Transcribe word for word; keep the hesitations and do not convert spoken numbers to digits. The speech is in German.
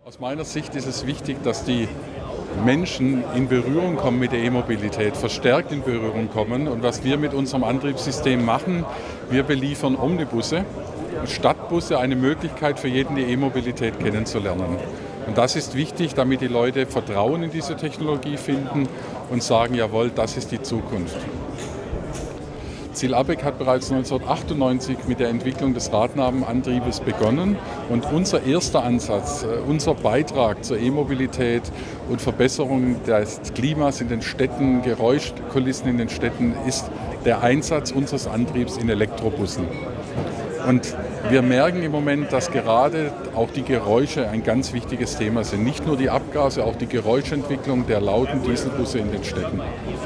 Aus meiner Sicht ist es wichtig, dass die Menschen in Berührung kommen mit der E-Mobilität, verstärkt in Berührung kommen. Und was wir mit unserem Antriebssystem machen, wir beliefern Omnibusse, Stadtbusse, eine Möglichkeit für jeden, die E-Mobilität kennenzulernen. Und das ist wichtig, damit die Leute Vertrauen in diese Technologie finden und sagen, jawohl, das ist die Zukunft. Ziel-Abeck hat bereits neunzehnhundertachtundneunzig mit der Entwicklung des Radnabenantriebes begonnen und unser erster Ansatz, unser Beitrag zur E-Mobilität und Verbesserung des Klimas in den Städten, Geräuschkulissen in den Städten ist der Einsatz unseres Antriebs in Elektrobussen. Und wir merken im Moment, dass gerade auch die Geräusche ein ganz wichtiges Thema sind. Nicht nur die Abgase, auch die Geräuschentwicklung der lauten Dieselbusse in den Städten.